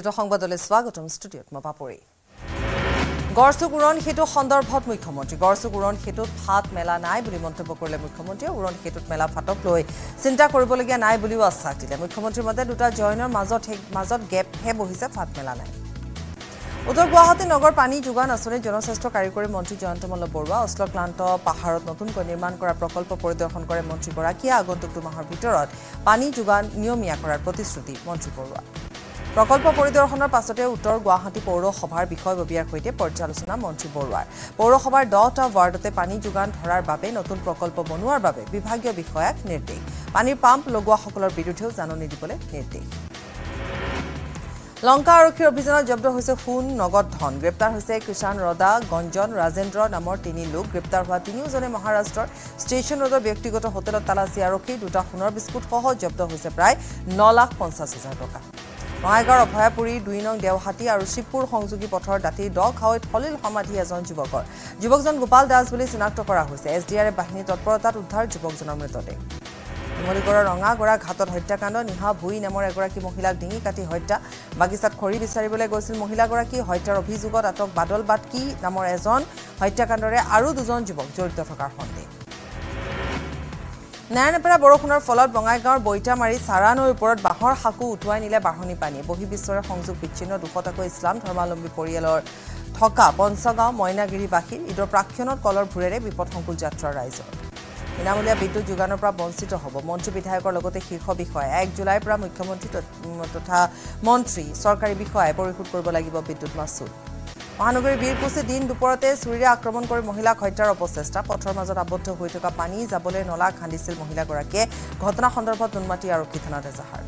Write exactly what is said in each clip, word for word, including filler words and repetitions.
দুটো সংবাদলৈ স্বাগতম ষ্টুডিঅ'ত মই পাপৰি গড়চুক উৰণ সেতু সন্দৰ্ভত মুখ্যমন্ত্ৰী গড়চুক উৰণ সেতুত ফাট মেলা নাই বুলি মন্তব্য কৰিলে মুখ্যমন্ত্ৰীয়ে উৰণ সেতুত মেলা ফাটক লৈ চিন্তা কৰিবলগীয়া নাই বুলিও আশ্বাস দিলে মুখ্যমন্ত্ৰীৰ মতে দুটা জয়নৰ মাজত মাজত গেপ হে বহিছে ফাট মেলা নাই উত্তৰ গুৱাহাটী নগৰ পানী যোগান আঁচনি জনস্বাস্থ্য কাৰিকৰী মন্ত্ৰী জয়ন্ত মল্ল বৰুৱা অশ্লক্লান্ত পাহাৰত নতুনকৈ নিৰ্মাণ কৰা প্ৰকল্প পৰিদৰ্শন কৰে মন্ত্ৰীগৰাকীয়ে আগন্তুক দুমাহৰ ভিতৰত পানী যোগান নিয়মীয়া কৰাৰ প্ৰতিশ্ৰুতি মন্ত্ৰী বৰুৱা প্ৰকল্প পৰিদৰ্শনৰ পাছতে উত্তৰ গুৱাহাটী পৌৰসভাৰ বিষয়ববীয়াৰ সৈতে পৰ্যালোচনা মন্ত্ৰী বৰুৱাৰ পৌৰসভাৰ দহটা ৱাৰ্ডতে পানী যোগান ধৰাৰ বাবে নতুন প্ৰকল্প বনোৱাৰ বাবে বিভাগীয় বিষয়াক নিৰ্দেশ পানীৰ পাম্প লগোৱাসকলৰ বিৰুদ্ধেও জাননী দিবলৈ নিৰ্দেশ লংকা আৰক্ষীৰ অভিযানত জব্দ হৈছে সোণ নগদ ধন গ্ৰেপ্তাৰ হৈছে কিষাণ ৰদা গঞ্জন ৰাজেন্দ্ৰ নামৰ তিনি লোক গ্ৰেপ্তাৰ হোৱা তিনিওজনে মহাৰাষ্ট্ৰৰ ষ্টেচন ৰোডৰ ব্যক্তিগত হোটেলত তালাচী আৰক্ষী দুটা সোণৰ বিস্কুট সহ জব্দ হৈছে প্ৰায় ন লাখ পঞ্চাছ হাজাৰ টকা বঙাইগাঁৱৰ অভয়াপুৰী দুই নং দেওহাটী আৰু শিৱপুৰ সংযোগী পথৰ দাঁতিৰ দ খাৱৈত সলিল সমাধি এজন যুৱকৰ যুৱকজন গোপাল দাস বুলি চিনাক্ত কৰা হৈছে এছ ডি আৰ এফ বাহিনীৰ তৎপৰতাত উদ্ধাৰ যুৱকজনৰ মৃতদেহ মলিগড়ৰ ৰঙাগড়া ঘাটত হত্যাকাণ্ড নিহা ভুই নামৰ এগৰাকী মহিলাক ডিঙি কাটি হত্যা বাগিচাত খৰি বিচাৰিবলৈ গৈছিল মহিলাগৰাকী হত্যাৰ অভিযোগত আটক বাদল বাটকি নামৰ এজন হত্যাকাণ্ডৰে আৰু দুজন যুৱক জড়িত থকাৰ সন্দেহ নাৰায়ণপেৰা বৰষুণৰ ফলত বঙাইগাঁৱৰ বৈতামাৰী চাৰা নৈৰ ওপৰত বাঁহৰ সাঁকো উটুৱাই নিলে বাঢ়নী পানীয়ে বহিবিশ্বৰে সংযোগ বিচ্ছিন্ন দুশটাকৈ ইছলাম ধৰ্মাৱলম্বী পৰিয়ালৰ থকা পঞ্চগাঁও মইনাগিৰিবাসীৰ ঈদৰ প্ৰাক্ষণত কলৰ ভূৰেৰে বিপদসংকুল যাত্ৰাৰ ৰাইজৰ বিনামূলীয়া বিদ্যুৎ যোগানৰ পৰা বঞ্চিত হ'ব মন্ত্ৰী বিধায়কৰ লগতে শীৰ্ষ বিষয়া এক জুলাইৰ পৰা মুখ্যমন্ত্ৰী তথা মন্ত্ৰী চৰকাৰী বিষয়াই পৰিশোধ কৰিব লাগিব বিদ্যুৎ মাচুল মহানগৰীৰ বীৰকুচি দিন দুপৰতে চুৰিৰে আক্ৰমণ কৰি মহিলাক হত্যাৰ অপচেষ্টা পথৰ মাজত আবদ্ধ হৈ থকা পানী যাবলৈ নলা খান্দিছিল মহিলাগৰাকীয়ে ঘটনা সন্দৰ্ভত নুনমাটি আৰক্ষী থানাত এজাহাৰ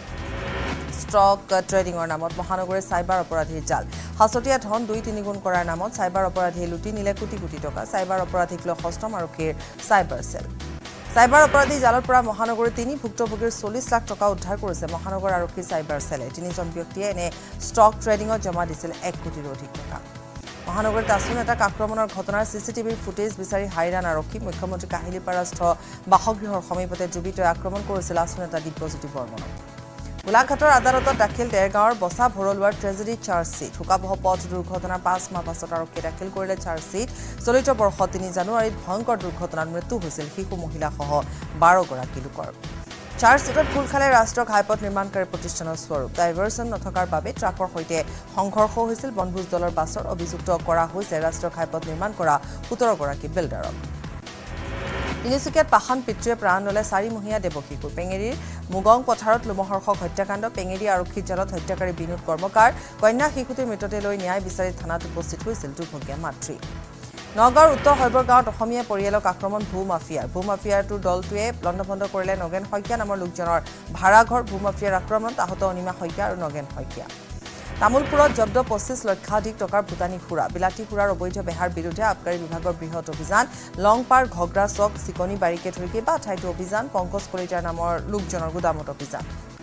ষ্টক ট্ৰেডিঙৰ নামত মহানগৰীৰ চাইবাৰ অপৰাধীৰ জাল হাছতীয়া ধন দুই তিনিগুণ কৰাৰ নামত চাইবাৰ অপৰাধীয়ে লুটি নিলে কোটি কোটি টকা চাইবাৰ অপৰাধীক লৈ সষ্টম আৰক্ষীৰ চাইবাৰ চেল চাইবাৰ অপৰাধী জালৰ পৰা মহানগৰীৰ তিনি ভুক্তভোগীৰ চল্লিছ লাখ টকা উদ্ধাৰ কৰিছে মহানগৰ আৰক্ষীৰ চাইবাৰ চেলে তিনিজন ব্যক্তিয়ে এনে ষ্টক ট্ৰেডিঙত জমা দিছিল এক কোটিৰো অধিক টকা মহানগৰীত আছুন এটাক আক্ৰমণৰ ঘটনাৰ চিচিটিভিৰ ফুটেজ বিচাৰি হাইৰাণ আৰক্ষী মুখ্যমন্ত্ৰী কাহিলীপাৰাস্থ বাসগৃহৰ সমীপতে ডুবিতৈ আক্ৰমণ কৰিছিল আছুন এটা দিব্যজ্যোতি বৰ্মনক গোলাঘাটৰ আদালতত দাখিল দেৰগাঁৱৰ বচা ভৰলুৱাৰ ট্ৰেজেডি চাৰ্জশ্বীট শোকাবহ পথ দুৰ্ঘটনাৰ পাঁচ মাহ পাছত আৰক্ষীয়ে দাখিল কৰিলে চাৰ্জশ্বীট চলিত বৰ্ষ তিনি জানুৱাৰীত ভয়ংকৰ দুৰ্ঘটনাত মৃত্যু হৈছিল শিশু মহিলাসহ বাৰগৰাকী লোকৰ চাৰ্জশ্বীটত খোল খালে ৰাষ্ট্ৰীয় ঘাইপথ নিৰ্মাণকাৰী প্ৰতিষ্ঠানৰ স্বৰূপ ডাইভাৰ্চন নথকাৰ বাবে ট্ৰাকৰ সৈতে সংঘৰ্ষ হৈছিল বনভোজ দলৰ বাছৰ অভিযুক্ত কৰা হৈছে ৰাষ্ট্ৰীয় ঘাইপথ নিৰ্মাণ কৰা সোতৰগৰাকী বিল্ডাৰক তিনিচুকীয়াত পাষাণ পিতৃয়ে প্ৰাণ ল'লে চাৰিমহীয়া দেৱশিশু পেঙেৰীৰ মুগং পথাৰত লোমহৰ্ষক হত্যাকাণ্ড পেঙেৰী আৰক্ষীৰ জালত হত্যাকাৰী বিনোদ কৰ্মকাৰ কন্যা শিশুটিৰ মৃতদেহ লৈ ন্যায় বিচাৰি থানাত উপস্থিত হৈছিল দুৰ্ভগীয়া মাতৃ নগাঁৱৰ উত্তৰ শৈবৰ গাঁৱত অসমীয়া পৰিয়ালক আক্ৰমণ ভূ মাফিয়াৰ ভূ মাফিয়াৰটোৰ দলটোৱে লণ্ডভণ্ড কৰিলে নগেন শইকীয়া নামৰ লোকজনৰ ভাড়াঘৰ ভূ মাফিয়াৰ আক্ৰমণত আহত অনিমা শইকীয়া আৰু নগেন শইকীয়া তামোলপুৰত জব্দ পঁচিছ লক্ষাধিক টকাৰ ভূটানী সুৰা বিলাতী সুৰাৰ অবৈধ বেহাৰ বিৰুদ্ধে আবকাৰী বিভাগৰ বৃহৎ অভিযান লংপাৰ ঘগ্ৰা চক চিকনি বাৰীকে ধৰি কেইবা ঠাইতো অভিযান পংকজ কলিতাৰ নামৰ লোকজনৰ গুদামত অভিযান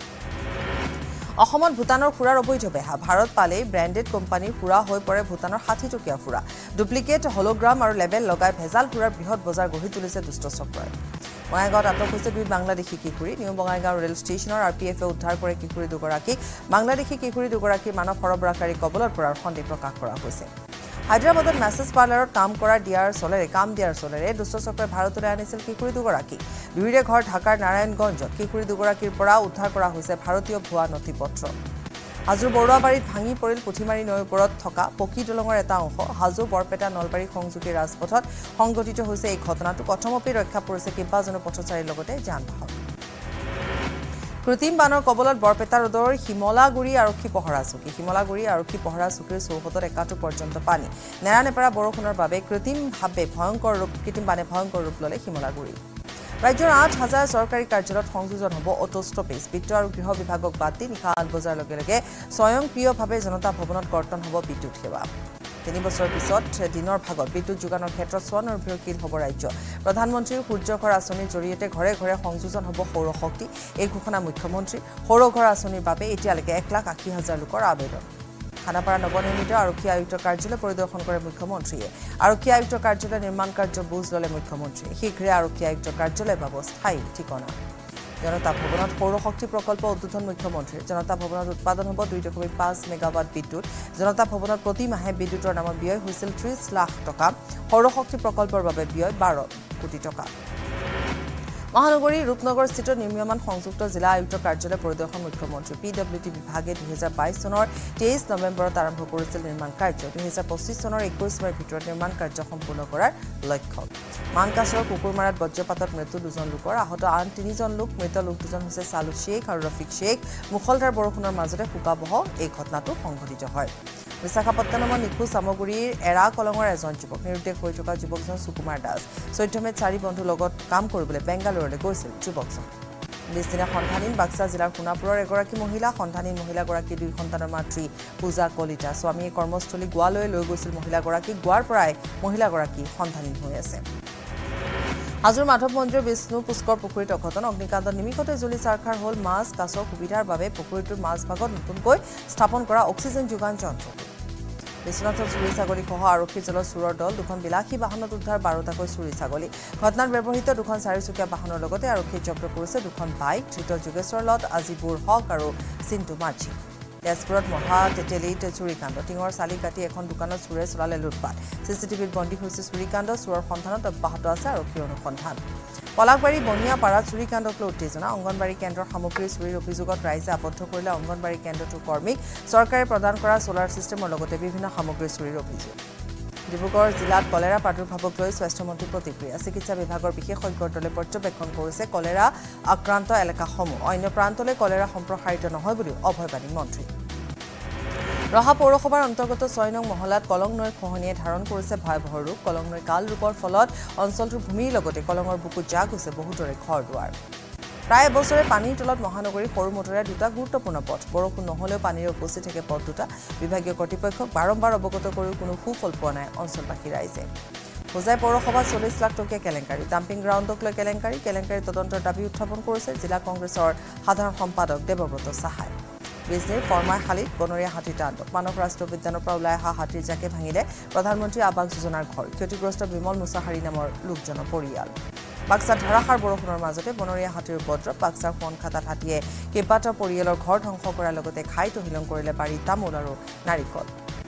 অসমত ভূটানৰ সুৰাৰ অবৈধ বেহা ভাৰত পালেই ব্ৰেণ্ডেড কোম্পানীৰ সুৰা হৈ পৰে ভূটানৰ ষাঠি টকীয়া সুৰা ডুপ্লিকেট হলোগ্ৰাম আৰু লেবেল লগাই ভেজাল সুৰাৰ বৃহৎ বজাৰ গঢ়ি তুলিছে দুষ্ট চক্ৰই বঙাইগাঁৱত আটক হৈছে দুই বাংলাদেশী কিশোৰী নিউ বঙাইগাঁও ৰেল ষ্টেচনৰ আৰ পি এফে উদ্ধাৰ কৰে কিশোৰী দুগৰাকীক বাংলাদেশী কিশোৰী দুগৰাকীৰ মানৱ সৰবৰাহকাৰী কবলত পৰাৰ সন্দেহ প্ৰকাশ কৰা হৈছে হায়দৰাবাদত মেছেজ পাৰ্লাৰত কাম কৰা দিয়াৰ চলেৰে কাম দিয়াৰ চলেৰে দুষ্ট চক্ৰই ভাৰতলৈ আনিছিল কিশোৰী দুগৰাকীক দুয়োৰে ঘৰ ঢাকাৰ নাৰায়ণগঞ্জত কিশোৰী দুগৰাকীৰ পৰা উদ্ধাৰ কৰা হৈছে ভাৰতীয় ভুৱা নথি পত্ৰ হাজোৰ বৰুৱাবাৰীত ভাঙি পৰিল পুঠিমাৰী নৈৰ ওপৰত থকা পকী দলঙৰ এটা অংশ হাজো বৰপেটা নলবাৰী সংযোগী ৰাজপথত সংঘটিত হৈছে এই ঘটনাটো প্ৰথমপি ৰক্ষা পৰিছে কেইবাজনো পথচাৰীৰ লগতে যান বাহন কৃত্ৰিম বানৰ কবলত বৰপেটা ৰোডৰ হিমলাগুৰি আৰক্ষী পহৰা চকী হিমলাগুৰি আৰক্ষী পহৰা চকীৰ চৌহদত একাটো পৰ্যন্ত পানী নেৰানেপেৰা বৰষুণৰ বাবে কৃত্ৰিমভাৱে ভয়ংকৰ ৰূপ কৃত্ৰিম বানে ভয়ংকৰ ৰূপ ল'লে হিমলাগুৰি ৰাজ্যৰ আঠ হাজাৰ চৰকাৰী কাৰ্যালয়ত সংযোজন হ'ব অটো ষ্টপেজ বিত্ত আৰু গৃহ বিভাগক বাদ দি নিশা আঠ বজাৰ লগে লগে স্বয়ংক্ৰিয়ভাৱে জনতা ভৱনত কৰ্তন হ'ব বিদ্যুৎ সেৱা তিনি বছৰৰ পিছত দিনৰ ভাগত বিদ্যুৎ যোগানৰ ক্ষেত্ৰত স্বনিৰ্ভৰশীল হ'ব ৰাজ্য প্ৰধানমন্ত্ৰীৰ সূৰ্যঘৰ আঁচনিৰ জৰিয়তে ঘৰে ঘৰে সংযোজন হ'ব সৌৰশক্তি এই ঘোষণা মুখ্যমন্ত্ৰী সৌৰঘৰ আঁচনিৰ বাবে এতিয়ালৈকে এক লাখ আশী হাজাৰ লোকৰ আবেদন খানাপাৰা নৱনিৰ্মিত আৰক্ষী আয়ুক্ত কাৰ্যালয় পৰিদৰ্শন কৰে মুখ্যমন্ত্ৰীয়ে আৰক্ষী আয়ুক্ত কাৰ্যালয় নিৰ্মাণ কাৰ্য বুজ ল'লে মুখ্যমন্ত্ৰীয়ে শীঘ্ৰে আৰক্ষী আয়ুক্ত কাৰ্যালয় পাব স্থায়ী ঠিকনা জনতা ভৱনত সৌৰ শক্তি প্ৰকল্প উদ্বোধন মুখ্যমন্ত্ৰী জনতা ভৱনত উৎপাদন হ'ব দুই দশমিক পাঁচ মেগাৱাট বিদ্যুৎ জনতা ভৱনত প্ৰতি মাহে বিদ্যুৎৰ নামত ব্যয় হৈছিল ত্ৰিশ লাখ টকা সৌৰ শক্তি প্ৰকল্পৰ বাবে ব্যয় বাৰ কোটি টকা মহানগৰী ৰূপনগৰস্থিত নিৰ্মীয়মান সংযুক্ত জিলা আয়ুক্ত কাৰ্যালয় পৰিদৰ্শন মুখ্যমন্ত্ৰী পিডব্লিউডি বিভাগে দুই হাজাৰ বাইশ চনৰ তেইছ নৱেম্বৰত আৰম্ভ কৰিছিল নিৰ্মাণ কাৰ্য দুই হাজাৰ পঁচিছ চনৰ একৈছ মেৰ ভিতৰত নিৰ্মাণ কাৰ্য সম্পূৰ্ণ কৰাৰ লক্ষ্য মানকাছৰ কুকুৰমাৰাত বজ্ৰপাতত মৃত্যু দুজন লোকৰ আহত আন তিনিজন লোক মৃত লোক দুজন হৈছে চালু শ্বেখ আৰু ৰফিক শ্বেখ মুখলধাৰ বৰষুণৰ মাজতে শোকাবহ এই ঘটনাটো সংঘটিত হয় বিশাখাপট্টনমৰ নিখোজ সামগুৰিৰ এৰা কলঙৰ এজন যুৱক নিৰুদ্দেশ হৈ থকা যুৱকজন সুকুমাৰ দাস চৈধ্য মেত চাৰি বন্ধুৰ লগত কাম কৰিবলৈ বেংগালুৰুলৈ গৈছিল যুৱকজন বিছদিনীয়া সন্ধানহীন বাক্সা জিলাৰ সোণাপুৰৰ এগৰাকী মহিলা সন্ধানহীন মহিলাগৰাকী দুই সন্তানৰ মাতৃ পূজা কলিতা স্বামীয়ে কৰ্মস্থলী গোৱালৈ লৈ গৈছিল মহিলাগৰাকী গোৱাৰ পৰাই মহিলাগৰাকী সন্ধানহীন হৈ আছে হাজোৰ মাধৱ মন্দিৰৰ বিষ্ণু পুষ্কৰ পুখুৰীত অঘটন অগ্নিকাণ্ডত নিমিষতে জ্বলি চাৰখাৰ হ'ল মাছ কাছৰ সুবিধাৰ বাবে পুখুৰীটোৰ মাজভাগত নতুনকৈ স্থাপন কৰা অক্সিজেন যোগান যন্ত্ৰটো বিশ্বনাথৰ চুৰি ছাগলীসহ আৰক্ষী জলৰ চোৰৰ দল দুখন বিলাসী বাহনত উদ্ধাৰ বাৰটাকৈ চুৰি ছাগলী ঘটনাত ব্যৱহৃত দুখন চাৰিচকীয়া বাহনৰ লগতে আৰক্ষীয়ে জব্দ কৰিছে দুখন বাইক ধৃত যোগেশ্বৰ লট আজিবুৰ হক আৰু চিন্তু মাঝি তেজপুৰত মহা তেতেলিত চুৰিকাণ্ড টিঙৰ চালি কাটি এখন দোকানত চুৰে চলালে লুটপাট চিচিটিভিত বন্দী হৈছে চুৰিকাণ্ড চোৰৰ সন্ধানত অব্যাহত আছে আৰক্ষীৰ অনুসন্ধান পলাকবাৰী বনিয়াপাৰাত চুৰিকাণ্ডক লৈ উত্তেজনা অংগনবাড়ী কেন্দ্ৰৰ সামগ্ৰী চুৰিৰ অভিযোগত ৰাইজে আবদ্ধ কৰিলে অংগনবাড়ী কেন্দ্ৰটোৰ কৰ্মীক চৰকাৰে প্ৰদান কৰা সোলাৰ সিস্টেমৰ লগতে বিভিন্ন সামগ্ৰী চুৰিৰ অভিযোগ ডিব্ৰুগড় জিলাত কলেৰা প্ৰাদুৰ্ভাৱক লৈ স্বাস্থ্যমন্ত্ৰী প্ৰতিক্ৰিয়া চিকিৎসা বিভাগৰ বিশেষজ্ঞৰ দলে পৰ্যবেক্ষণ কৰিছে কলেৰা আক্ৰান্ত এলেকাসমূহ অন্য প্ৰান্তলৈ কলেৰা সম্প্ৰসাৰিত নহয় বুলিও অভয়বাদী মন্ত্ৰী ৰহা পৌৰসভাৰ অন্তৰ্গত ছয় নং মহলাত কলং নৈৰ খহনীয়ে ধাৰণ কৰিছে ভয়াৱহ ৰূপ কলং নৈ কাল ৰূপৰ ফলত অঞ্চলটোৰ ভূমিৰ লগতে কলঙৰ বুকুত জাগ হৈছে বহুতৰে ঘৰ দুৱাৰ প্ৰায় এবছৰে পানীৰ তলত মহানগৰীৰ সৰু মটৰীয়া দুটা গুৰুত্বপূৰ্ণ পথ বৰষুণ নহলেও পানীৰে উপচি থাকে পথ দুটা বিভাগীয় কৰ্তৃপক্ষক বাৰম্বাৰ অৱগত কৰিও কোনো সুফল পোৱা নাই অঞ্চলবাসী ৰাইজে হোজাই পৌৰসভাত চল্লিছ লাখ টকীয়া কেলেংকাৰী ডাম্পিং গ্ৰাউণ্ডক লৈ কেলেংকাৰী কেলেংকাৰী তদন্তৰ দাবী উত্থাপন কৰিছে জিলা কংগ্ৰেছৰ সাধাৰণ সম্পাদক দেৱব্ৰত সাহাই বিজনীৰ ফৰমাইশালীত বনৰীয়া হাতীৰ তাণ্ডৱ মানৱ ৰাষ্ট্ৰীয় উদ্যানৰ পৰা ওলাই অহা হাতীৰ জাকে ভাঙিলে প্ৰধানমন্ত্ৰী আৱাস যোজনাৰ ঘৰ ক্ষতিগ্ৰস্ত বিমল মুছাহাৰী নামৰ লোকজনৰ পৰিয়াল বাক্সাত ধাৰাসাৰ বৰষুণৰ মাজতে বনৰীয়া হাতীৰ উপদ্ৰৱ বাক্সাৰ সোণখাতাত হাতীয়ে কেইবাটাও পৰিয়ালৰ ঘৰ ধ্বংস কৰাৰ লগতে খাই তহিলং কৰিলে বাৰী তামোল আৰু নাৰিকল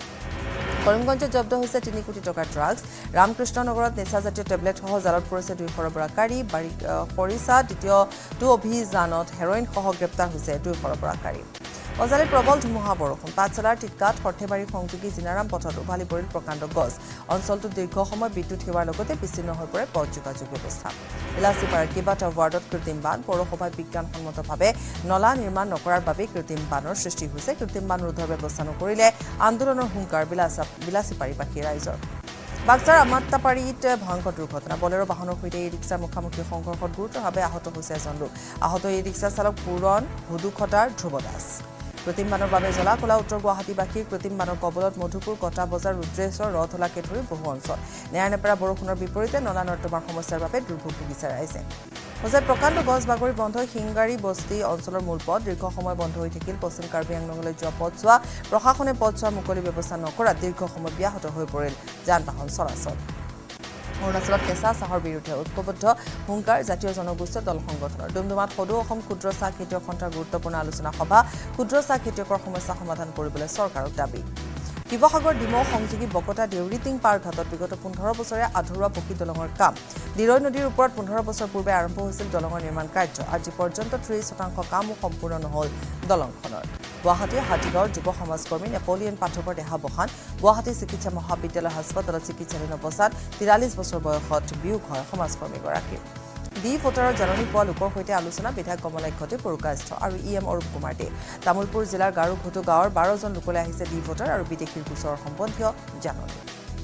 কৰিমগঞ্জত জব্দ হৈছে তিনি কোটি টকাৰ ড্ৰাগছ ৰামকৃষ্ণ নগৰত নিচাজাতীয় টেবলেটসহ জালত পৰিছে দুই সৰবৰাহকাৰী বাৰী সৰিছা দ্বিতীয়টো অভিযানত হেৰইনসহ গ্ৰেপ্তাৰ হৈছে দুই সৰবৰাহকাৰী অজালিত প্ৰবল ধুমুহা বৰষুণ পাঠশালাৰ টিটকাত সৰ্থেবাৰী সংযোগী জিনাৰাম পথত উভালি পৰিল প্ৰকাণ্ড গছ অঞ্চলটোত দীৰ্ঘ সময় বিদ্যুৎ সেৱাৰ লগতে বিচ্ছিন্ন হৈ পৰে পথ যোগাযোগ ব্যৱস্থা ইলাচিপাৰাৰ কেইবাটাও ৱাৰ্ডত কৃত্ৰিম বান পৌৰসভাই বিজ্ঞানসন্মতভাৱে নলা নিৰ্মাণ নকৰাৰ বাবে কৃত্ৰিম বানৰ সৃষ্টি হৈছে কৃত্ৰিম বান ৰোধৰ ব্যৱস্থা নকৰিলে আন্দোলনৰ হুংকাৰ বিলাচিপাৰীবাসী ৰাইজৰ বাক্সাৰ আমাত্তাপাৰীত ভয়ংকৰ দুৰ্ঘটনা বলেৰো বাহনৰ সৈতে ই ৰিক্সাৰ মুখামুখি সংঘৰ্ষত গুৰুতৰভাৱে আহত হৈছে এজন লোক আহত ই ৰিক্সা চালক পূৰণ হুদুখটাৰ ধ্ৰুৱ দাস কৃত্ৰিম বানৰ বাবে জ্বলা কলা উত্তৰ গুৱাহাটীবাসীৰ কৃত্ৰিম বানৰ কবলত মধুপুৰ কটা বজাৰ ৰুদ্ৰেশ্বৰ ৰথলাকে ধৰি বহু অঞ্চল নেৰানেপেৰা বৰষুণৰ বিপৰীতে নলা নৰ্দমাৰ সমস্যাৰ বাবে দুৰ্ভোগ ভুগিছে ৰাইজে হোজাইত প্ৰকাণ্ড গছ বাগৰি বন্ধ হৈ শিংগাৰী বস্তি অঞ্চলৰ মূল পথ দীৰ্ঘ সময় বন্ধ হৈ থাকিল পশ্চিম কাৰ্বি আংলঙলৈ যোৱা পথছোৱা প্ৰশাসনে পথছোৱাৰ মুকলি ব্যৱস্থা নকৰাত দীৰ্ঘ সময় ব্যাহত হৈ পৰিল যান বাহন চলাচল অৰুণাচলত কেঁচা চাহৰ বিৰুদ্ধে ঐক্যবদ্ধ হুংকাৰ জাতীয় জনগোষ্ঠীয় দল সংগঠনৰ ডুমডুমাত সদৌ অসম ক্ষুদ্ৰ চাহ খেতিয়ক সন্থাৰ গুৰুত্বপূৰ্ণ আলোচনা সভা ক্ষুদ্ৰ চাহ খেতিয়কৰ সমস্যা সমাধান কৰিবলৈ চৰকাৰক দাবী শিৱসাগৰ ডিমৌ সংযোগী বকতা দেউৰী টিং পাৰ ঘাটত বিগত পোন্ধৰ বছৰে আধৰুৱা পকী দলঙৰ কাম দিৰৈ নদীৰ ওপৰত পোন্ধৰ বছৰ পূৰ্বে আৰম্ভ হৈছিল দলঙৰ নিৰ্মাণ কাৰ্য আজি পৰ্যন্ত ত্ৰিশ শতাংশ কামো সম্পূৰ্ণ নহল দলংখনৰ গুৱাহাটীৰ হাতীগাঁৱৰ যুৱ সমাজকৰ্মী নেপলিয়ন পাঠকৰ দেহাৱসান গুৱাহাটী চিকিৎসা মহাবিদ্যালয় হাস্পতালত চিকিৎসাধীন অৱস্থাত তিৰাল্লিছ বছৰ বয়সত বিয়োগ হয় সমাজকৰ্মীগৰাকীৰ ডি ভোটাৰৰ জাননী পোৱা লোকৰ সৈতে আলোচনা বিধায়ক কমলাক্ষতী পুৰকাষ্ঠ আৰু ই এম অৰূপ কুমাৰ দে তামুলপুৰ জিলাৰ গাৰুঘুটু গাঁৱৰ বাৰজন লোকলৈ আহিছে ডি ভোটাৰ আৰু বিদেশীৰ গোচৰৰ সম্বন্ধীয় জাননী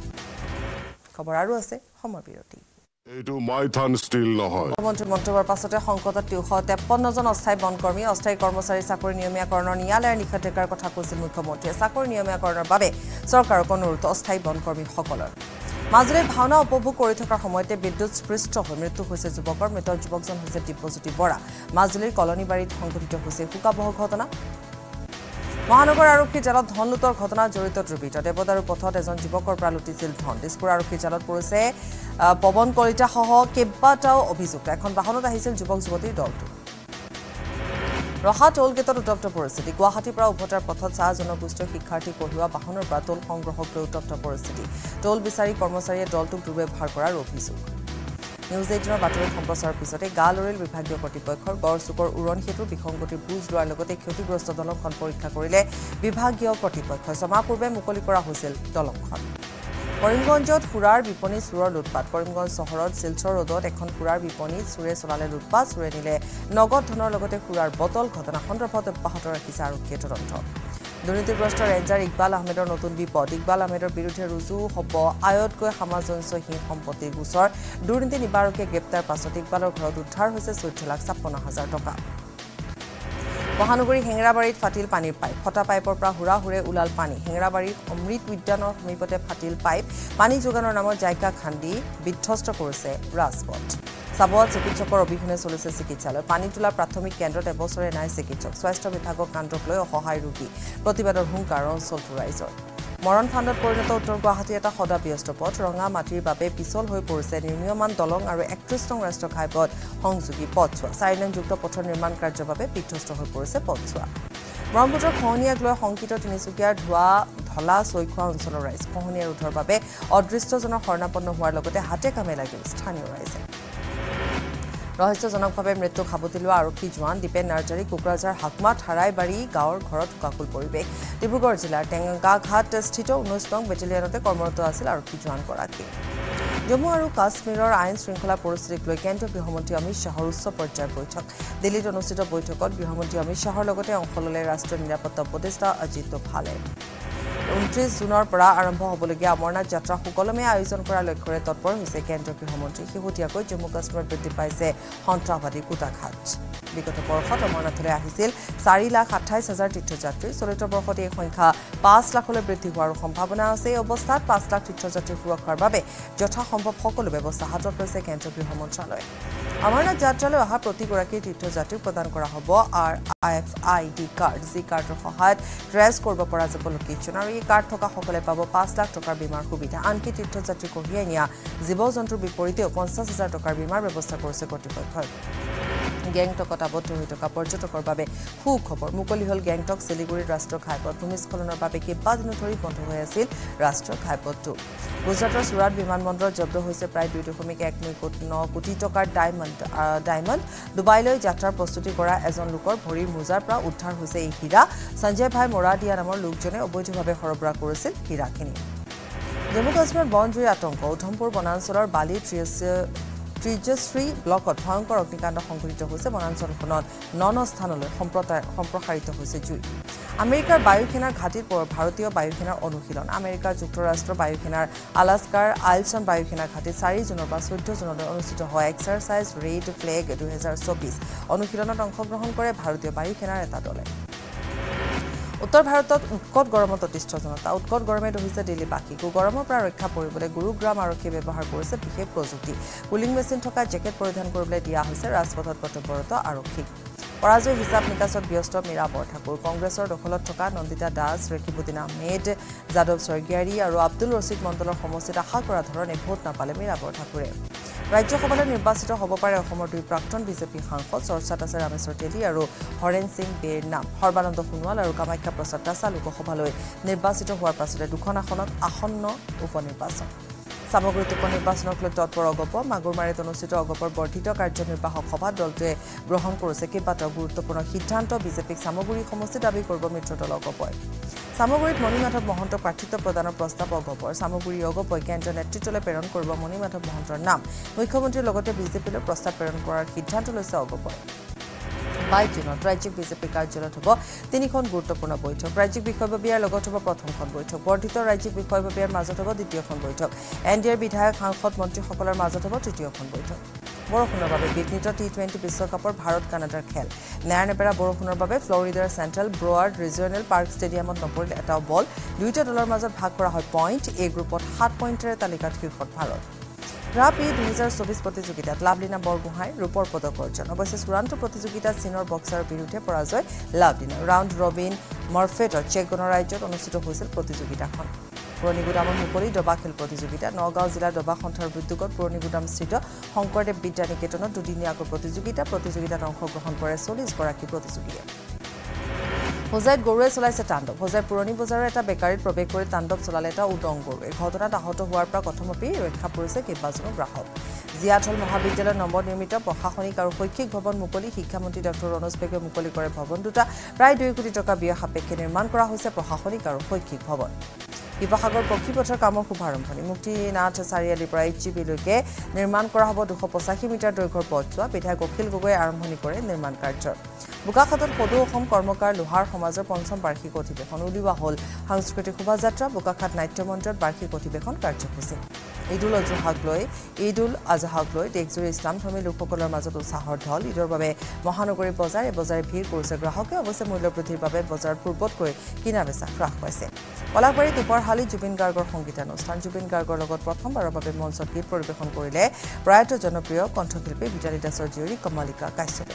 খবৰ আৰু আছে সময় বিৰতি এইটো মাইথান ষ্টিল নহয় মন্ত্ৰী মন্তব্যৰ পাছতে সংকটত দুশ তেপন্ন জন অস্থায়ী বনকৰ্মী অস্থায়ী কৰ্মচাৰী চাকৰি নিয়মীয়াকৰণৰ ন্যায়ালয়ৰ নিষেধাজ্ঞাৰ কথা কৈছিল মুখ্যমন্ত্ৰীয়ে চাকৰি নিয়মীয়াকৰণৰ বাবে চৰকাৰক অনুৰোধ অস্থায়ী বনকৰ্মীসকলৰ মাজুলীত ভাওনা উপভোগ কৰি থকাৰ সময়তে বিদ্যুৎ স্পৃষ্ট হৈ মৃত্যু হৈছে যুৱকৰ মৃত যুৱকজন হৈছে দিব্যজ্যোতি বৰা মাজুলীৰ কলনীবাৰীত সংঘটিত হৈছে শোকাবহ ঘটনা মহানগৰ আৰক্ষীৰ জালত ধন লুটৰ ঘটনা জড়িত দুৰ্বৃত্ত দেৱদাৰু পথত এজন যুৱকৰ পৰা লুটিছিল ধন দিছপুৰ আৰক্ষীৰ জালত পৰিছে পৱন কলিতাসহ কেইবাটাও অভিযুক্ত এখন বাহনত আহিছিল যুৱক যুৱতীৰ দলটো ৰহা টোল গেটত উত্তপ্ত পৰিস্থিতি গুৱাহাটীৰ পৰা উভতাৰ পথত চাহ জনগোষ্ঠীয় শিক্ষাৰ্থী কঢ়িওৱা বাহনৰ পৰা টোল সংগ্ৰহক লৈ উত্তপ্ত পৰিস্থিতি টোল বিচাৰি কৰ্মচাৰীয়ে দলটোক দুৰ্ব্যৱহাৰ কৰাৰ অভিযোগ নিউজ এইটিনৰ বাতৰি সম্প্ৰচাৰৰ পিছতে গা লৰিল বিভাগীয় কৰ্তৃপক্ষৰ গড় চুকৰ উৰণ সেতুৰ বিসংগতি বুজ লোৱাৰ লগতে ক্ষতিগ্ৰস্ত দলংখন পৰীক্ষা কৰিলে বিভাগীয় কৰ্তৃপক্ষই ছমাহ পূৰ্বে মুকলি কৰা হৈছিল দলংখন কৰিমগঞ্জত সুৰাৰ বিপণী চুৰৰ লুটপাট কৰিমগঞ্জ চহৰত শিলচৰ ৰোডত এখন সুৰাৰ বিপণী চুৰে চলালে লুটপাট চুৰে নিলে নগদ ধনৰ লগতে সুৰাৰ বটল ঘটনা সন্দৰ্ভত অব্যাহত ৰাখিছে আৰক্ষীয়ে তদন্ত দুৰ্নীতিগ্ৰস্ত ৰেঞ্জাৰ ইকবাল আহমেদৰ নতুন বিপদ ইকবাল আহমেদৰ বিৰুদ্ধে ৰুজু হ'ব আয়তকৈ সামঞ্জস্যহীন সম্পত্তিৰ গোচৰ দুৰ্নীতি নিবাৰকে গ্ৰেপ্তাৰ পাছত ইকবালৰ ঘৰত উদ্ধাৰ হৈছে চৈধ্য লাখ ছাপন্ন হাজাৰ টকা মহানগৰী হেঙৰাবাৰীত ফাটিল পানীৰ পাইপ ফটা পাইপৰ পৰা হুৰা হুৰে ওলাল পানী হেঙৰাবাৰীৰ অমৃত উদ্যানৰ সমীপতে ফাটিল পাইপ পানী যোগানৰ নামত জাইকা খান্দি বিধ্বস্ত কৰিছে ৰাজপথ চাবুৱাত চিকিৎসকৰ অবিহনে চলিছে চিকিৎসালয় পানী তোলা প্ৰাথমিক কেন্দ্ৰত এবছৰে নাই চিকিৎসক স্বাস্থ্য বিভাগক কাণ্ডক লৈ অসহায় ৰোগী প্ৰতিবাদৰ হুংকাৰ অঞ্চলটোৰ ৰাইজৰ মৰণ ফাণ্ডত পৰিণত উত্তৰ গুৱাহাটীৰ এটা সদা ব্যস্ত পথ ৰঙা মাটিৰ বাবে পিছল হৈ পৰিছে নিৰ্মীয়মান দলং আৰু একত্ৰিশ নং ৰাষ্ট্ৰীয় ঘাইপথ সংযোগী পথছোৱা চাৰি লেনযুক্ত পথৰ নিৰ্মাণ কাৰ্যৰ বাবে বিধ্বস্ত হৈ পৰিছে পথছোৱা ব্ৰহ্মপুত্ৰৰ খহনীয়াক লৈ শংকিত তিনিচুকীয়াৰ ধোৱা ধলা চৈখোৱা অঞ্চলৰ ৰাইজ খহনীয়া ৰোধৰ বাবে অদৃষ্টজনৰ শৰণাপন্ন হোৱাৰ লগতে হাতে কামে লাগিল স্থানীয় ৰাইজে ৰহস্যজনকভাৱে মৃত্যু সাবটি লোৱা আৰক্ষী জোৱান দীপেন নাৰ্জাৰী কোকৰাঝাৰ হাকমা থাৰাইবাৰী গাঁৱৰ ঘৰত কাকুল পৰিৱেশ ডিব্ৰুগড় জিলাৰ টেঙাঘাট স্থিত ঊনৈশ নং বেটেলিয়নতে কৰ্মৰত আছিল আৰক্ষী জোৱানগৰাকী জম্মু আৰু কাশ্মীৰৰ আইন শৃংখলা পৰিস্থিতিক লৈ কেন্দ্ৰীয় গৃহমন্ত্ৰী অমিত শ্বাহৰ উচ্চ পৰ্যায়ৰ বৈঠক দিল্লীত অনুষ্ঠিত বৈঠকত গৃহমন্ত্ৰী অমিত শ্বাহৰ লগতে অংশ ল'লে ৰাষ্ট্ৰীয় নিৰাপত্তা উপদেষ্টা অজিত ডোভালে ঊনত্ৰিশ জুনৰ পৰা আৰম্ভ হ'বলগীয়া অমৰনাথ যাত্ৰা সুকলমে আয়োজন কৰাৰ লক্ষ্যৰে তৎপৰ হৈছে কেন্দ্ৰীয় গৃহমন্ত্ৰী শেহতীয়াকৈ জম্মু কাশ্মীৰত বৃদ্ধি পাইছে সন্ত্ৰাসবাদী কুটাঘাত বিগত বৰ্ষত অমৰনাথলৈ আহিছিল চাৰি লাখ আঠাইছ হাজাৰ তীৰ্থযাত্ৰী চলিত বৰ্ষত এই সংখ্যা পাঁচ লাখলৈ বৃদ্ধি হোৱাৰ সম্ভাৱনা আছে এই অৱস্থাত পাঁচ লাখ তীৰ্থযাত্ৰীৰ সুৰক্ষাৰ বাবে যথাসম্ভৱ সকলো ব্যৱস্থা হাতত লৈছে কেন্দ্ৰীয় গৃহ মন্ত্ৰালয়ে অমৰনাথ যাত্ৰালৈ অহা প্ৰতিগৰাকী তীৰ্থযাত্ৰীক প্ৰদান কৰা হ'ব R F I D card যি কাৰ্ডৰ সহায়ত ট্ৰেছ কৰিব পৰা যাব লোকেশ্যন আৰু এই কাৰ্ড থকা সকলে পাব পাঁচ লাখ টকাৰ বীমাৰ সুবিধা আনকি তীৰ্থযাত্ৰী কঢ়িয়াই নিয়া জীৱ জন্তুৰ বিপৰীতেও পঞ্চাছ হাজাৰ টকাৰ বীমাৰ ব্যৱস্থা কৰিছে কৰ্তৃপক্ষই গেংটকত আবদ্ধ হৈ থকা পৰ্যটকৰ বাবে সুখবৰ মুকলি হ'ল গেংটক শিলিগুৰিৰ ৰাষ্ট্ৰীয় ঘাইপথ ভূমিস্খলনৰ বাবে কেইবাদিন ধৰি বন্ধ হৈ আছিল ৰাষ্ট্ৰীয় ঘাইপথটো গুজৰাটৰ চুৰাট বিমানবন্দৰত জব্দ হৈছে প্ৰায় দুই দশমিক এক ন কোটি টকাৰ ডায়মণ্ড ডায়মণ্ড ডুবাইলৈ যাত্ৰাৰ প্ৰস্তুতি কৰা এজন লোকৰ ভৰিৰ মোজাৰ পৰা উদ্ধাৰ হৈছে এই হীৰা সঞ্জয় ভাই মৰাদিয়া নামৰ লোকজনে অবৈধভাৱে সৰবৰাহ কৰিছিল হীৰাখিনি জম্মু কাশ্মীৰত বনজুইৰ আতংক উধমপুৰ বনাঞ্চলৰ বালি ত্ৰিজশ্ৰী ব্লকত ভয়ংকৰ অগ্নিকাণ্ড সংঘটিত হৈছে বনাঞ্চলখনত ন ন স্থানলৈ সম্প্ৰসাৰিত হৈছে জুই আমেৰিকাৰ বায়ুসেনাৰ ঘাটিত ভাৰতীয় বায়ুসেনাৰ অনুশীলন আমেৰিকা যুক্তৰাষ্ট্ৰৰ বায়ুসেনাৰ আলাস্কাৰ আইলছন বায়ুসেনাৰ ঘাটিত চাৰি জুনৰ পৰা চৈধ্য জুনলৈ অনুষ্ঠিত হোৱা এক্সাৰচাইজ ৰেড ফ্লেগ দুহেজাৰ চৌবিছ অনুশীলনত অংশগ্ৰহণ কৰে ভাৰতীয় বায়ুসেনাৰ এটা দলে উত্তৰ ভাৰতত উৎকট গৰমত অতিষ্ঠ জনতা উৎকট গৰমে দহিছে দিল্লীবাসীক গৰমৰ পৰা ৰক্ষা পৰিবলৈ গুৰুগ্ৰাম আৰক্ষীয়ে ব্যৱহাৰ কৰিছে বিশেষ প্ৰযুক্তি কুলিং মেচিন থকা জেকেট পৰিধান কৰিবলৈ দিয়া হৈছে ৰাজপথত কৰ্তব্যৰত আৰক্ষীক পৰাজয় হিচাপ নিকাচত ব্যস্ত মীৰা বৰঠাকুৰ কংগ্ৰেছৰ দখলত থকা নন্দিতা দাস ৰেকিবুদ্দিন আহমেদ যাদৱ স্বৰ্গীয়াৰী আৰু আব্দুল ৰছিদ মণ্ডলৰ সমষ্টিত আশা কৰা ধৰণে ভোট নাপালে মীৰা বৰঠাকুৰে ৰাজ্যসভালৈ নিৰ্বাচিত হ'ব পাৰে অসমৰ দুই প্ৰাক্তন বিজেপি সাংসদ চৰ্চাত আছে ৰামেশ্বৰ তেলী আৰু হৰেণ সিং বেৰ নাম সৰ্বানন্দ সোণোৱাল আৰু কামাখ্যা প্ৰসাদ দাসা লোকসভালৈ নিৰ্বাচিত হোৱাৰ পাছতে দুখন আসনত আসন্ন উপ নিৰ্বাচন সামগ্ৰিক উপ নিৰ্বাচনক লৈ তৎপৰ অগপ মাগুৰমাৰীত অনুষ্ঠিত অগপৰ বৰ্ধিত কাৰ্যনিৰ্বাহক সভাত দলটোৱে গ্ৰহণ কৰিছে কেইবাটাও গুৰুত্বপূৰ্ণ সিদ্ধান্ত বিজেপিক সামগ্ৰী সমষ্টি দাবী কৰিব মিত্ৰ দল অগপই সামগ্ৰীত মণিমাধৱ মহন্তক প্ৰাৰ্থিত্ব প্ৰদানৰ প্ৰস্তাৱ অগপৰ সামগ্ৰী অগপই কেন্দ্ৰীয় নেতৃত্বলৈ প্ৰেৰণ কৰিব মণিমাধৱ মহন্তৰ নাম মুখ্যমন্ত্ৰীৰ লগতে বিজেপিলৈ প্ৰস্তাৱ প্ৰেৰণ কৰাৰ সিদ্ধান্ত লৈছে অগপই বাইছ জুনত ৰাজ্যিক বিজেপি কাৰ্যালয়ত হ'ব তিনিখন গুৰুত্বপূৰ্ণ বৈঠক ৰাজ্যিক বিষয়ববীয়াৰ লগত হ'ব প্ৰথমখন বৈঠক বৰ্ধিত ৰাজ্যিক বিষয়ববীয়াৰ মাজত হ'ব দ্বিতীয়খন বৈঠক এন ডি এৰ বিধায়ক সাংসদ মন্ত্ৰীসকলৰ মাজত হ'ব তৃতীয়খন বৈঠক বৰষুণৰ বাবে বিঘ্নিত টি টুৱেণ্টি বিশ্বকাপৰ ভাৰত কানাডাৰ খেল নেৰানেপেৰা বৰষুণৰ বাবে ফ্লৰিডাৰ চেণ্ট্ৰেল ব্ৰৱাৰ্ড ৰিজিয়নেল পাৰ্ক ষ্টেডিয়ামত নপৰিল এটাও বল দুয়োটা দলৰ মাজত ভাগ কৰা হয় পইণ্ট এই গ্ৰুপত সাত পইণ্টেৰে তালিকাত শীৰ্ষত ভাৰত ৰাপ ই দুহেজাৰ চৌবিছ প্ৰতিযোগিতাত লাভলীনা বৰগোহাঁই ৰূপৰ পদক অৰ্জন অৱশ্যে চূড়ান্ত প্ৰতিযোগিতাত চীনৰ বক্সাৰৰ বিৰুদ্ধে পৰাজয় লাভলীনা ৰাউণ্ড ৰবিন মৰ্ফেটত চেক গণৰাজ্যত অনুষ্ঠিত হৈছিল প্ৰতিযোগিতাখন পুৰণি গুদামত মুকলি দবা খেল প্ৰতিযোগিতা নগাঁও জিলাৰ দবা সন্থাৰ উদ্যোগত পুৰণি গুদামস্থিত শংকৰদেৱ বিদ্যা নিকেতনত দুদিনীয়াকৈ প্ৰতিযোগিতা প্ৰতিযোগিতাত অংশগ্ৰহণ কৰে চল্লিছ গৰাকী প্ৰতিযোগীয়ে হোজাইত গৰুৱে চলাইছে তাণ্ডৱ হোজাই পুৰণি বজাৰৰ এটা বেকাৰীত প্ৰৱেশ কৰি তাণ্ডৱ চলালে এটা উদং গৰুৱে ঘটনাত আহত হোৱাৰ পৰা কথমপি ৰক্ষা পৰিছে কেইবাজনো গ্ৰাহক জিয়াথল মহাবিদ্যালয়ৰ নৱনিৰ্মিত প্ৰশাসনিক আৰু শৈক্ষিক ভৱন মুকলি শিক্ষামন্ত্ৰী ডক্টৰ ৰনোজ পেগুৱে মুকলি কৰে ভৱন দুটা প্ৰায় দুই কোটি টকা ব্যয় সাপেক্ষে নিৰ্মাণ কৰা হৈছে প্ৰশাসনিক আৰু শৈক্ষিক ভৱন শিৱসাগৰ পক্ষীপথৰ কামৰ শুভাৰম্ভণি মুক্তিনাথ চাৰিআলিৰ পৰা এইচ জি বিলৈকে নিৰ্মাণ কৰা হ'ব দুশ পঁচাশী মিটাৰ দৈৰ্ঘ্যৰ পথছোৱা বিধায়ক অখিল গগৈয়ে আৰম্ভণি কৰে নিৰ্মাণ কাৰ্য বোকাখাটত সদৌ অসম কৰ্মকাৰ লোহাৰ সমাজৰ পঞ্চম বাৰ্ষিক অধিৱেশন উলিওৱা হ'ল সাংস্কৃতিক শোভাযাত্ৰা বোকাখাট নাট্য মন্দিৰত বাৰ্ষিক অধিৱেশন কাৰ্যসূচী ঈদুল আজহাক লৈ ঈদুল আজহাক লৈ দেশজুৰি ইছলামধৰ্মী লোকসকলৰ মাজত উৎসাহৰ ঢল ঈদৰ বাবে মহানগৰী বজাৰ এই বজাৰে ভিৰ কৰিছে গ্ৰাহকে অৱশ্যে মূল্য বৃদ্ধিৰ বাবে বজাৰ পূৰ্বতকৈ কিনা বেচা হ্ৰাস পাইছে পলাশবাৰী দুপৰহালি জুবিন গাৰ্গৰ সংগীতানুষ্ঠান জুবিন গাৰ্গৰ লগত প্ৰথমবাৰৰ বাবে মঞ্চত গীত পৰিৱেশন কৰিলে প্ৰয়াত জনপ্ৰিয় কণ্ঠশিল্পী বিতালী দাসৰ জীয়ৰী কমলিকা কাশ্যপে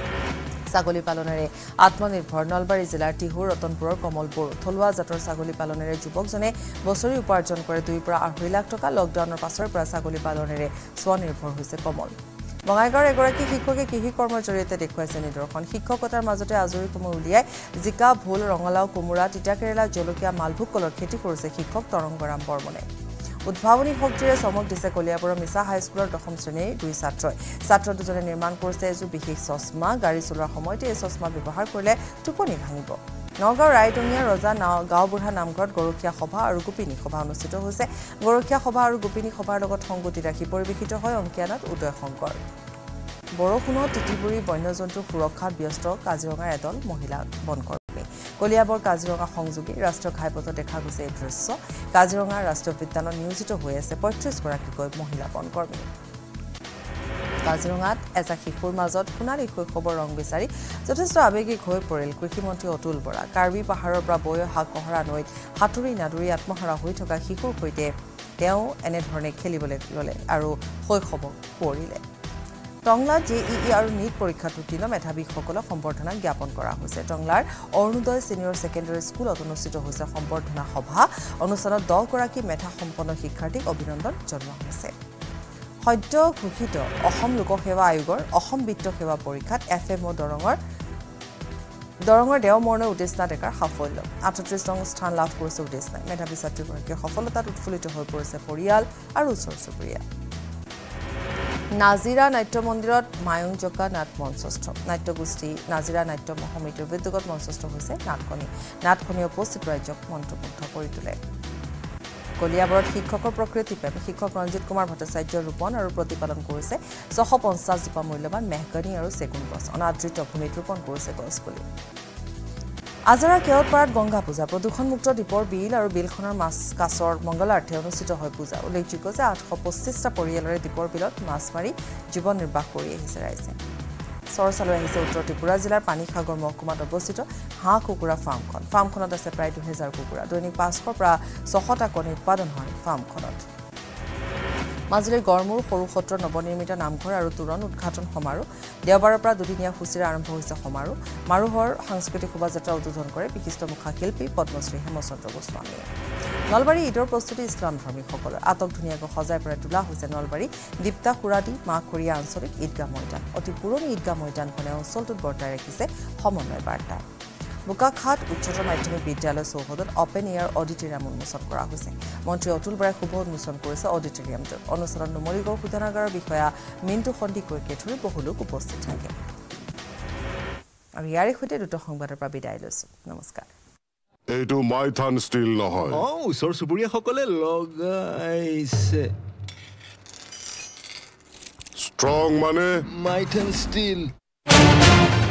ছাগলী পালনেৰে আত্মনিৰ্ভৰ নলবাৰী জিলাৰ টিহুৰ ৰতনপুৰৰ কমল বড়ো থলুৱা জাতৰ ছাগলী পালনেৰে যুৱকজনে বছৰি উপাৰ্জন কৰে দুইৰ পৰা আঢ়ৈ লাখ টকা লকডাউনৰ পাছৰ পৰা ছাগলী পালনেৰে স্বনিৰ্ভৰ হৈছে কমল বঙাইগাঁৱৰ এগৰাকী শিক্ষকে কৃষি কৰ্মৰ জৰিয়তে দেখুৱাইছে নিদৰ্শন শিক্ষকতাৰ মাজতে আজৰি সময় উলিয়াই জিকা ভোল ৰঙালাও কোমোৰা তিতাকেৰেলা জলকীয়া মালভোগ কলৰ খেতি কৰিছে শিক্ষক তৰংগৰাম বৰ্মনে উদ্ভাৱনী শক্তিৰে চমক দিছে কলিয়াবৰৰ মিছা হাইস্কুলৰ দশম শ্ৰেণীৰ দুই ছাত্ৰই ছাত্ৰ দুজনে নিৰ্মাণ কৰিছে এযোৰ বিশেষ চশমা গাড়ী চলোৱাৰ সময়তে এই চশমা ব্যৱহাৰ কৰিলে টোপনি ভাঙিব নগাঁও ৰায়টঙীয়া ৰজা গাঁওবুঢ়া নামঘৰত গৰখীয়া সভা আৰু গোপিনী সভা অনুষ্ঠিত হৈছে গৰখীয়া সভা আৰু গোপিনী সভাৰ লগত সংগতি ৰাখি পৰিৱেশিত হয় অংকীয়ানাট উদয় শংকৰ বৰষুণত তিতিবুৰি বন্যজন্তু সুৰক্ষাত ব্যস্ত কাজিৰঙাৰ এদল মহিলা বনকৰ্মী কলিয়াবৰ কাজিৰঙা সংযোগী ৰাষ্ট্ৰীয় ঘাইপথত দেখা গৈছে এই দৃশ্য কাজিৰঙা ৰাষ্ট্ৰীয় উদ্যানত নিয়োজিত হৈ আছে পঁয়ত্ৰিছ গৰাকীকৈ মহিলা বনকৰ্মী কাজিৰঙাত এজাক শিশুৰ মাজত সোণালী শৈশৱৰ ৰং বিচাৰি যথেষ্ট আৱেগিক হৈ পৰিল কৃষিমন্ত্ৰী অতুল বৰা কাৰ্বি পাহাৰৰ পৰা বৈ অহা কহৰা নৈত সাঁতুৰি নাদুৰি আত্মহাৰা হৈ থকা শিশুৰ সৈতে তেওঁ এনেধৰণে খেলিবলৈ ল'লে আৰু শৈশৱক পৰিলে টংলাত জে ই ই আৰু নীট পৰীক্ষাত উত্তীৰ্ণ মেধাৱীসকলক সম্বৰ্ধনা জ্ঞাপন কৰা হৈছে টংলাৰ অৰুণোদয় ছিনিয়ৰ ছেকেণ্ডেৰী স্কুলত অনুষ্ঠিত হৈছে সম্বৰ্ধনা সভা অনুষ্ঠানত দহ গৰাকী মেধা সম্পন্ন শিক্ষাৰ্থীক অভিনন্দন জনোৱা হৈছে সদ্য ঘোষিত অসম লোকসেৱা আয়োগৰ অসম বিত্ত সেৱা পৰীক্ষাত এফ এম অ' দৰঙৰ দৰঙৰ দেওমৰ্ণ উদ্দেশ্যা ডেকাৰ সাফল্য আঠত্ৰিছ নং স্থান লাভ কৰিছে উদ্দেশ্যা মেধাৱী ছাত্ৰীগৰাকীৰ সফলতাত উৎফুল্লিত হৈ পৰিছে পৰিয়াল আৰু ওচৰ চুবুৰীয়া নাজিৰা নাট্য মন্দিৰত মায়ং জকা নাট মঞ্চস্থ নাট্যগোষ্ঠী নাজিৰা নাট্য সমিতিৰ উদ্যোগত মঞ্চস্থ হৈছে নাটখনি নাটখনি উপস্থিত ৰাজ্যক মন্ত্ৰমুগ্ধ কৰি তোলে কলিয়াবৰত শিক্ষকৰ প্ৰকৃতি প্ৰেম শিক্ষক ৰঞ্জিত কুমাৰ ভট্টাচাৰ্য ৰোপণ আৰু প্ৰতিপালন কৰিছে ছশ পঞ্চাছ জোপা মূল্যৱান মেহগনি আৰু চেগুন গছ অনাদৃত ভূমিত ৰোপণ কৰিছে গছপুলি আজৰা কেওটপাৰাত গংগা পূজা প্ৰদূষণমুক্ত দ্বীপৰ বিল আৰু বিলখনৰ মাছ কাছৰ মংগলাৰ্থে অনুষ্ঠিত হয় পূজা উল্লেখযোগ্য যে আঠশ পঁচিছটা পৰিয়ালৰে দ্বীপৰ বিলত মাছ মাৰি জীৱন নিৰ্বাহ কৰি আহিছে ৰাইজে চৰচালৈ আহিছে উত্তৰ ত্ৰিপুৰা জিলাৰ পানীসাগৰ মহকুমাত অৱস্থিত হাঁহ কুকুৰা ফাৰ্মখন ফাৰ্মখনত আছে প্ৰায় দুহেজাৰ কুকুৰা দৈনিক পাঁচশৰ পৰা ছশটা কণী উৎপাদন হয় ফাৰ্মখনত মাজুলীৰ গড়মূৰ সৰু সত্ৰৰ নৱনিৰ্মিত নামঘৰ আৰু তোৰণ উদ্ঘাটন সমাৰোহ দেওবাৰৰ পৰা দুদিনীয়া সূচীৰে আৰম্ভ হৈছে সমাৰোহ মাৰুহৰ সাংস্কৃতিক শোভাযাত্ৰা উদ্বোধন কৰে বিশিষ্ট মুখাশিল্পী পদ্মশ্ৰী হেমচন্দ্ৰ গোস্বামীয়ে নলবাৰী ঈদৰ প্ৰস্তুতি ইছলামধৰ্মীসকলৰ আটক ধুনীয়াকৈ সজাই পৰাই তোলা হৈছে নলবাৰী দীপ্তা খুৰাদি মাহখৰীয়া আঞ্চলিক ঈদগাহ ময়দান অতি পুৰণি ঈদগাহ ময়দানখনে অঞ্চলটোত বৰ্তাই ৰাখিছে সমন্বয় বাৰ্তা বোকাখাট উচ্চতৰ মাধ্যমিক বিদ্যালয় চৌহদত অপেন এয়াৰ অডিটৰিয়াম উন্মোচন কৰা হৈছে মন্ত্ৰী অতুল বৰাই শুভ উন্মোচন কৰিছে অডিটৰিয়ামটো অনুষ্ঠানত নুমলীগড় শোধনাগাৰৰ বিষয়া মিণ্টু সন্দিকৈকে ধৰি বহু লোক উপস্থিত থাকে আৰু ইয়াৰে সৈতে দুটা সংবাদৰ পৰা বিদায় লৈছো নমস্কাৰ এইটো মাইথান ষ্টিল নহয় অ ওচৰ চুবুৰীয়াসকলে লগাইছে ষ্ট্ৰং মানে মাইথান ষ্টিল